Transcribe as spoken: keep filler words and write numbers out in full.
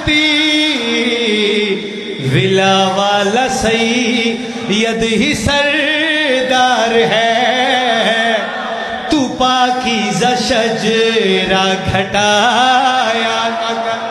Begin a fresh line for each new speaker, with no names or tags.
Chishti villa वाला सैयद ही सरदार है, तू पाकीज़ा शजरा घटाया